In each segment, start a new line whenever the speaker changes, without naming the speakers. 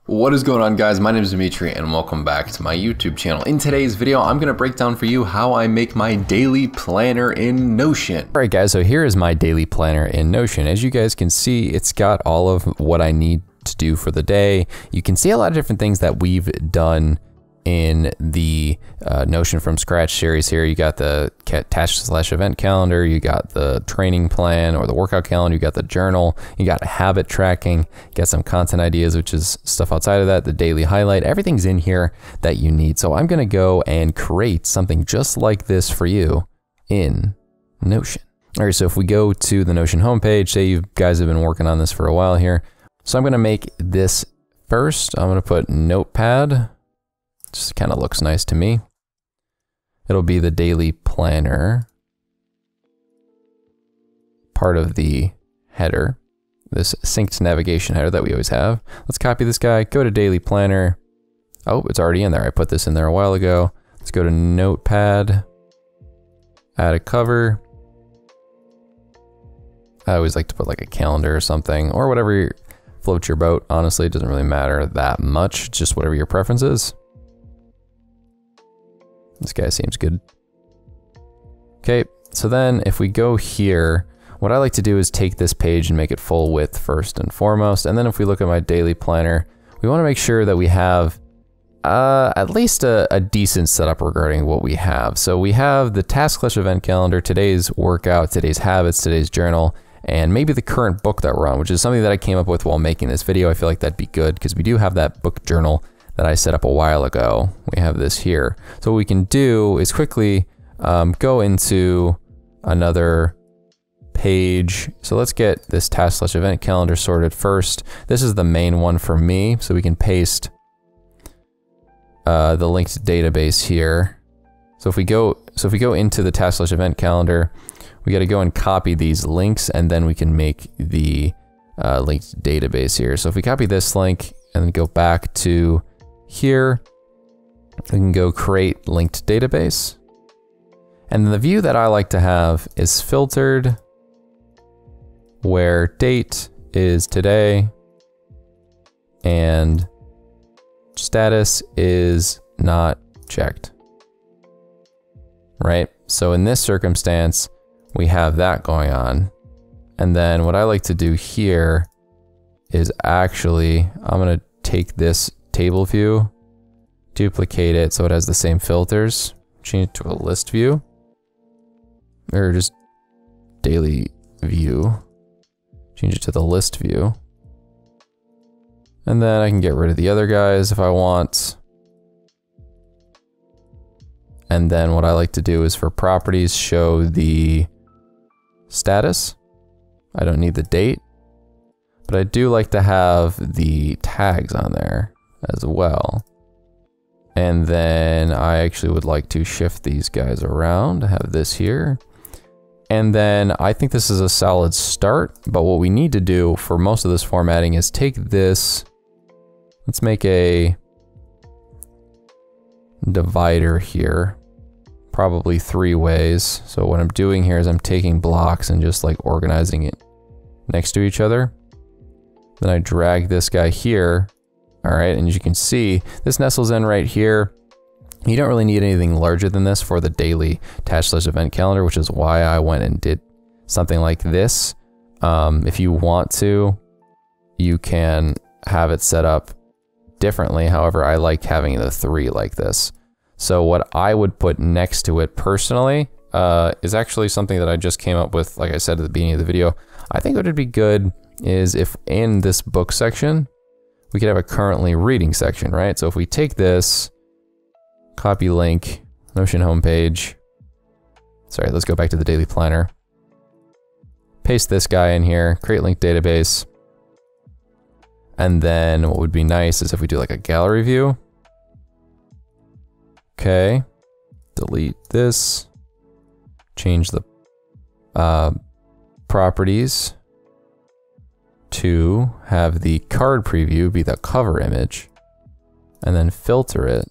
What is going on, guys? My name is Dimitri and welcome back to my YouTube channel. In today's video, I'm going to break down for you how I make my daily planner in Notion. Alright guys, so here is my daily planner in Notion. As you guys can see, it's got all of what I need to do for the day. You can see a lot of different things that we've done in the Notion from Scratch series here. You got the task/event calendar, you got the training plan or the workout calendar, you got the journal, you got habit tracking, you got some content ideas, which is stuff outside of that, the daily highlight. Everything's in here that you need. So I'm gonna go and create something just like this for you in Notion. All right, so if we go to the Notion homepage, say you guys have been working on this for a while here. So I'm gonna make this first. I'm gonna put Notepad. Just kind of looks nice to me. It'll be the daily planner, part of the header, this synced navigation header that we always have. Let's copy this guy, go to daily planner. Oh, it's already in there. I put this in there a while ago. Let's go to Notepad, add a cover. I always like to put like a calendar or something, or whatever floats your boat. Honestly, it doesn't really matter that much, just whatever your preference is. This guy seems good. Okay, so then if we go here, what I like to do is take this page and make it full width first and foremost. And then if we look at my daily planner, we want to make sure that we have at least a decent setup regarding what we have. So we have the task/event calendar, today's workout, today's habits, today's journal, and maybe the current book that we're on, which is something that I came up with while making this video. I feel like that'd be good because we do have that book journal that I set up a while ago. We have this here. So what we can do is quickly go into another page. So let's get this task/event calendar sorted first. This is the main one for me, so we can paste the linked database here. So if we go into the task/event calendar, we got to go and copy these links, and then we can make the linked database here. So if we copy this link and then go back to here, we can go create linked database. And the view that I like to have is filtered, where date is today and status is not checked. Right? So in this circumstance, we have that going on. And then what I like to do here is actually, I'm going to take this table view, duplicate it so it has the same filters, change it to a list view, or just daily view, change it to the list view. And then I can get rid of the other guys if I want. And then what I like to do is for properties, show the status. I don't need the date, but I do like to have the tags on there as well. And then I actually would like to shift these guys around, have this here. And then I think this is a solid start, but what we need to do for most of this formatting is take this, let's make a divider here, probably 3 ways. So what I'm doing here is I'm taking blocks and just like organizing it next to each other. Then I drag this guy here. All right, and as you can see, this nestles in right here. You don't really need anything larger than this for the daily task/event calendar, which is why I went and did something like this. If you want to, you can have it set up differently. However, I like having the 3 like this. So what I would put next to it personally is actually something that I just came up with, like I said at the beginning of the video. I think what would be good is if in this book section, we could have a currently reading section, right? So if we take this, copy link, Notion homepage. Sorry, let's go back to the daily planner. Paste this guy in here, create link database. And then what would be nice is if we do like a gallery view. Okay, delete this, change the properties to have the card preview be the cover image, and then filter it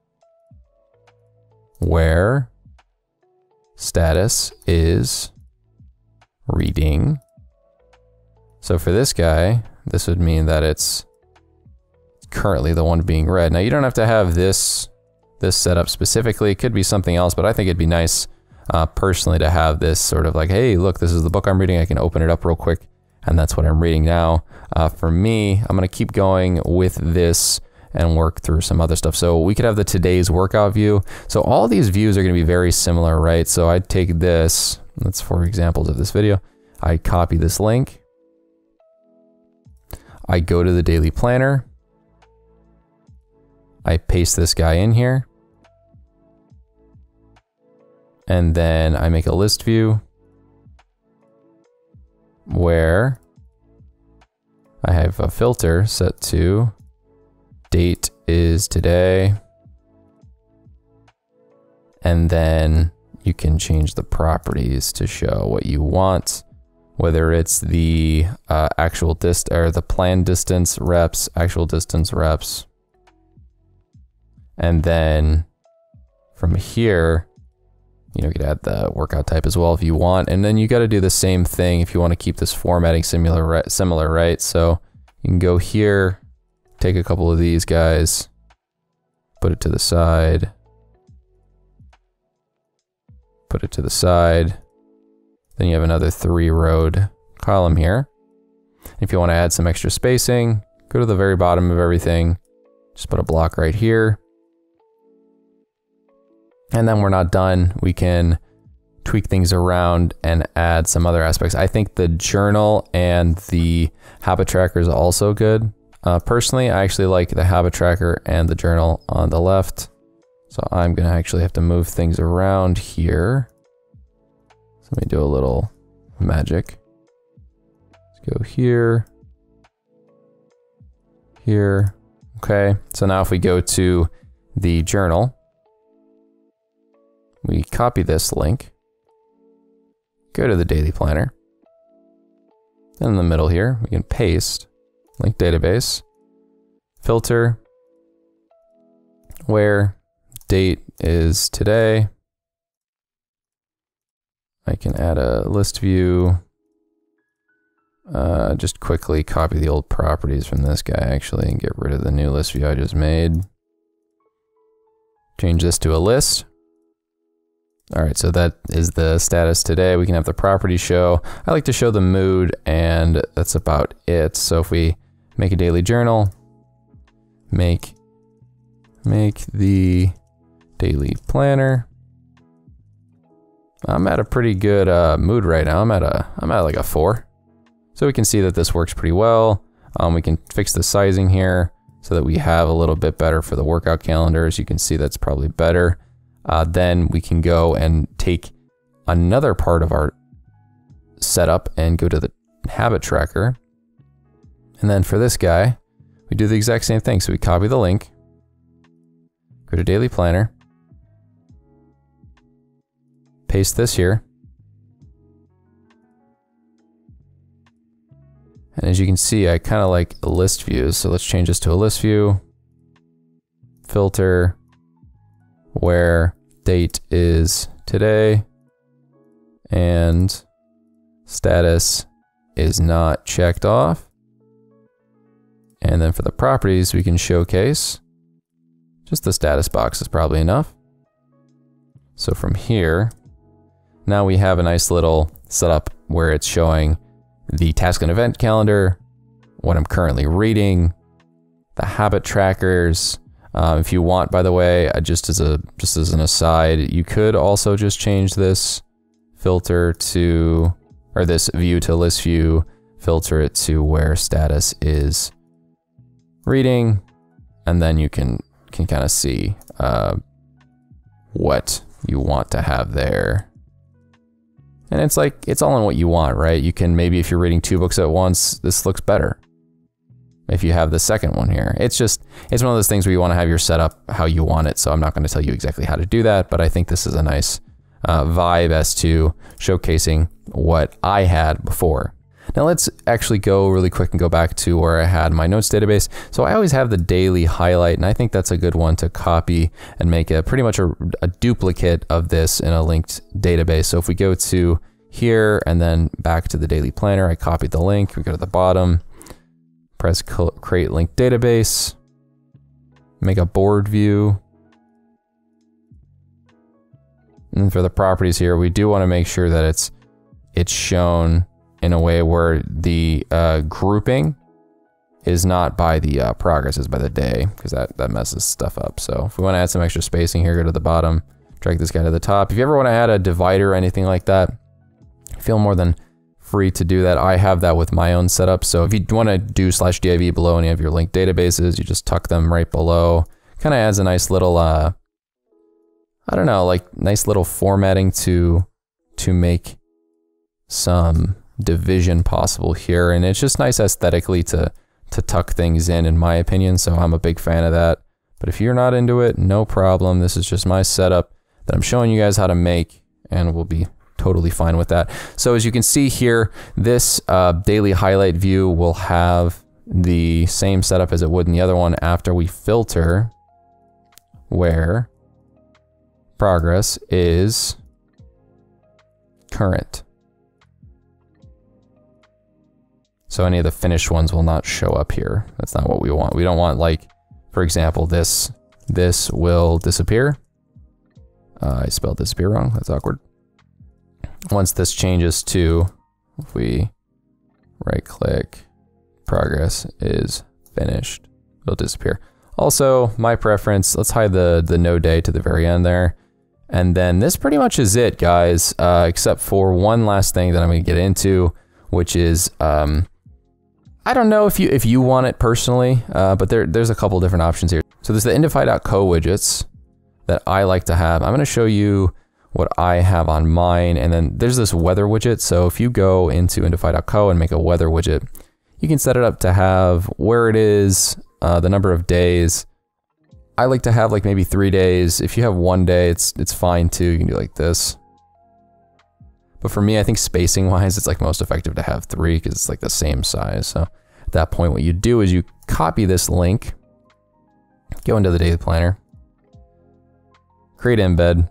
where status is reading. So for this guy, this would mean that it's currently the one being read. Now you don't have to have this set up specifically. It could be something else, but I think it'd be nice personally to have this sort of like, hey, look, this is the book I'm reading. I can open it up real quick, and that's what I'm reading now. For me, I'm gonna keep going with this and work through some other stuff. So we could have the today's workout view. So all these views are gonna be very similar, right? So I'd take this, that's for examples of this video. I copy this link. I go to the daily planner. I paste this guy in here. And then I make a list view where I have a filter set to date is today. And then you can change the properties to show what you want, whether it's the actual or the planned distance reps, actual distance reps. And then from here, you could add the workout type as well if you want. And then you got to do the same thing if you want to keep this formatting similar, right? So you can go here, take a couple of these guys, put it to the side, put it to the side. Then you have another 3-rowed column here. If you want to add some extra spacing, go to the very bottom of everything, just put a block right here. And then we're not done. We can tweak things around and add some other aspects. I think the journal and the habit tracker is also good. Personally, I actually like the habit tracker and the journal on the left. So I'm gonna actually have to move things around here. So let me do a little magic. Let's go here, here. Okay, so now if we go to the journal, we copy this link, go to the daily planner. Then in the middle here, we can paste link database, filter, where date is today. I can add a list view. Just quickly copy the old properties from this guy actually and get rid of the new list view I just made. Change this to a list. All right, so that is the status today. We can have the property show. I like to show the mood, and that's about it. So if we make a daily journal, make the daily planner. I'm at a pretty good mood right now. I'm at like a 4. So we can see that this works pretty well. We can fix the sizing here so that we have a little bit better for the workout calendar. As you can see, that's probably better. Then we can go and take another part of our setup and go to the habit tracker. And then for this guy, we do the exact same thing. So we copy the link, go to daily planner, paste this here. And as you can see, I kind of like list views. So let's change this to a list view, filter, where date is today, and status is not checked off. And then for the properties, we can showcase just the status box is probably enough. So from here, now we have a nice little setup where it's showing the task and event calendar, what I'm currently reading, the habit trackers. If you want, by the way, just as an aside, you could also just change this filter to, or this view to list view, filter it to where status is reading, and then you can kind of see what you want to have there. And it's like, it's all in what you want, right? You can, maybe if you're reading 2 books at once, this looks better. If you have the second one here, it's one of those things where you want to have your setup how you want it. So I'm not going to tell you exactly how to do that, but I think this is a nice vibe as to showcasing what I had before. Now let's actually go really quick and go back to where I had my notes database. So I always have the daily highlight, and I think that's a good one to copy and make pretty much a duplicate of this in a linked database. So if we go to here and then back to the daily planner, I copied the link, we go to the bottom, press create link database, make a board view. And for the properties here, we do want to make sure that it's shown in a way where the grouping is not by the progress, is by the day, because that messes stuff up. So if we want to add some extra spacing here, go to the bottom, drag this guy to the top. If you ever want to add a divider or anything like that, feel more than free to do that. I have that with my own setup. So if you want to do /div below any of your linked databases, you just tuck them right below. Kind of adds a nice little, I don't know, like nice little formatting to make some division possible here. And it's just nice aesthetically to tuck things in my opinion. So I'm a big fan of that. But if you're not into it, no problem. This is just my setup that I'm showing you guys how to make, and we'll be totally fine with that. So as you can see here, this daily highlight view will have the same setup as it would in the other one after we filter where progress is current. So any of the finished ones will not show up here. That's not what we want. We don't want, like, for example, this will disappear. I spelled disappear wrong. That's awkward. Once this changes to, if we right click, progress is finished, it'll disappear. Also, my preference, let's hide the no day to the very end there. And then this pretty much is it, guys, except for one last thing that I'm going to get into, which is, I don't know if you want it personally, but there's a couple different options here. So there's the Indify.co widgets that I like to have. I'm going to show you what I have on mine, and then there's this weather widget. So if you go into Indify.co and make a weather widget, you can set it up to have where it is, the number of days. I like to have like maybe 3 days. If you have 1 day, it's fine too. You can do like this. But for me, I think spacing wise, it's like most effective to have 3 because it's like the same size. So at that point, what you do is you copy this link, go into the daily planner, create embed,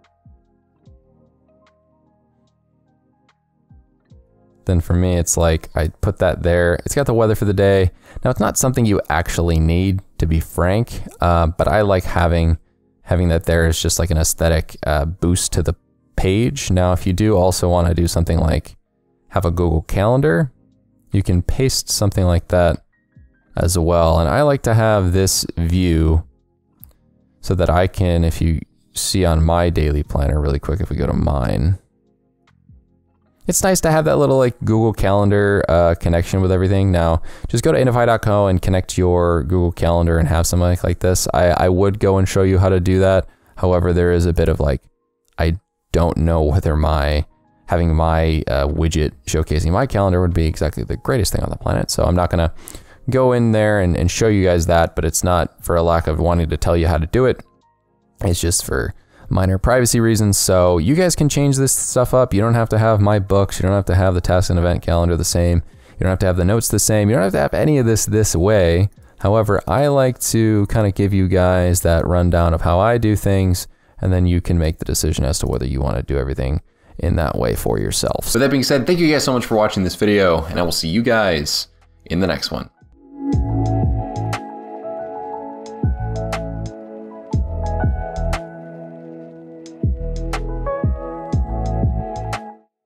then for me, it's like I put that there. It's got the weather for the day. Now, it's not something you actually need, to be frank, but I like having that there is just like an aesthetic boost to the page. Now, if you do also want to do something like have a Google Calendar, you can paste something like that as well. And I like to have this view so that I can, if you see on my daily planner really quick, if we go to mine, it's nice to have that little like Google Calendar connection with everything. Now, just go to Indify.co and connect your Google Calendar and have something like this. I would go and show you how to do that. However, there is a bit of like, I don't know whether having my widget showcasing my calendar would be exactly the greatest thing on the planet. So I'm not gonna go in there and show you guys that, but it's not for a lack of wanting to tell you how to do it. It's just for minor privacy reasons. So you guys can change this stuff up. You don't have to have my books. You don't have to have the task and event calendar the same. You don't have to have the notes the same. You don't have to have any of this way. However, I like to kind of give you guys that rundown of how I do things, and then you can make the decision as to whether you want to do everything in that way for yourself. With that being said, thank you guys so much for watching this video, and I will see you guys in the next one.